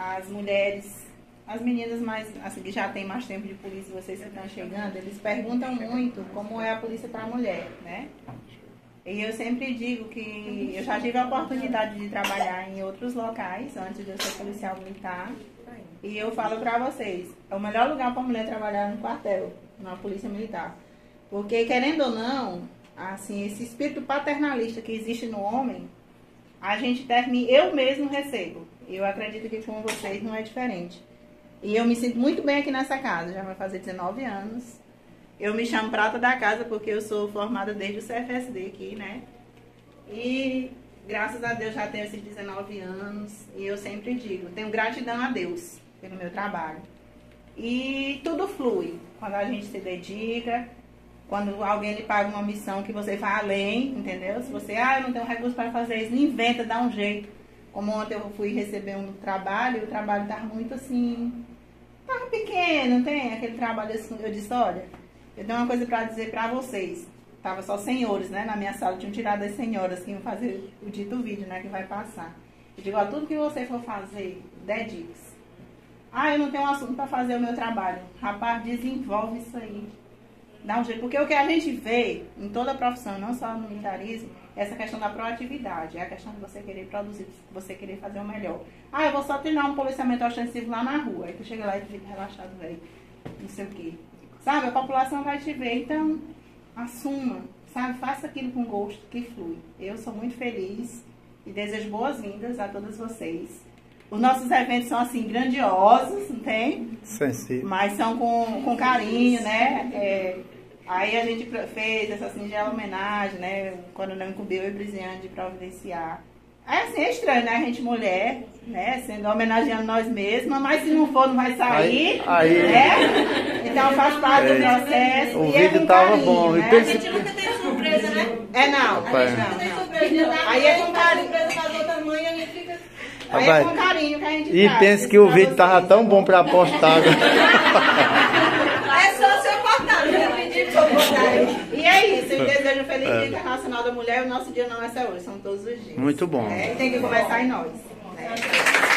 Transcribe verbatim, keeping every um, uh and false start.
as mulheres, as meninas mais, assim, que já tem mais tempo de polícia, vocês que estão chegando, eles perguntam muito como é a polícia para a mulher, né? E eu sempre digo que eu já tive a oportunidade de trabalhar em outros locais, antes de eu ser policial militar. E eu falo para vocês, é o melhor lugar para a mulher trabalhar no quartel, na polícia militar. Porque, querendo ou não, assim, esse espírito paternalista que existe no homem, a gente termina, eu mesmo recebo. Eu acredito que com vocês não é diferente. E eu me sinto muito bem aqui nessa casa, já vai fazer dezenove anos. Eu me chamo prata da casa porque eu sou formada desde o C F S D aqui, né? E graças a Deus já tenho esses dezenove anos. E eu sempre digo, tenho gratidão a Deus pelo meu trabalho. E tudo flui quando a gente se dedica, quando alguém lhe paga uma missão que você vai além, entendeu? Se você, ah, eu não tenho recurso para fazer isso, não inventa, dá um jeito. Como ontem eu fui receber um trabalho, e o trabalho estava muito assim, estava pequeno, tem aquele trabalho assim, eu disse, olha, eu tenho uma coisa para dizer para vocês. Tava só senhores, né, na minha sala, tinham tirado as senhoras que iam fazer o dito vídeo, né, que vai passar. Eu digo, ó, tudo que você for fazer, dedique-se. Ah, eu não tenho um assunto para fazer o meu trabalho. Rapaz, desenvolve isso aí. Dá um jeito. Porque o que a gente vê em toda a profissão, não só no militarismo, é essa questão da proatividade. É a questão de você querer produzir, você querer fazer o melhor. Ah, eu vou só treinar um policiamento ostensivo lá na rua. Aí tu chega lá e tu fica relaxado, velho. Não sei o quê. Sabe, a população vai te ver. Então, assuma. Sabe, faça aquilo com gosto que flui. Eu sou muito feliz e desejo boas-vindas a todas vocês. Os nossos eventos são assim, grandiosos, não tem? Sim. Mas são com, com carinho, né? É, aí a gente fez essa singela homenagem, né? Quando não incumbiu eu e Brisiane de providenciar. É assim, é estranho, né? A gente mulher, né? Sendo homenageando nós mesmas, mas se não for, não vai sair, aí, aí, né? Então faz parte é, do processo. O e vídeo é tava carinho, bom. Né? A gente nunca tem surpresa, né? É não. Rapaz, A gente nunca tem não. surpresa. Aí é com carinho. surpresa nas outras mães, a gente fica... Aí é com carinho que a gente E traz, pensa que o vídeo tava vocês, tão bom pra postar. É só ser cortado, né? Pedir pra botar. E é isso, eu desejo um feliz Dia Internacional da Mulher. O nosso dia não é só hoje, são todos os dias. Muito bom. É, e tem que começar em nós. Né?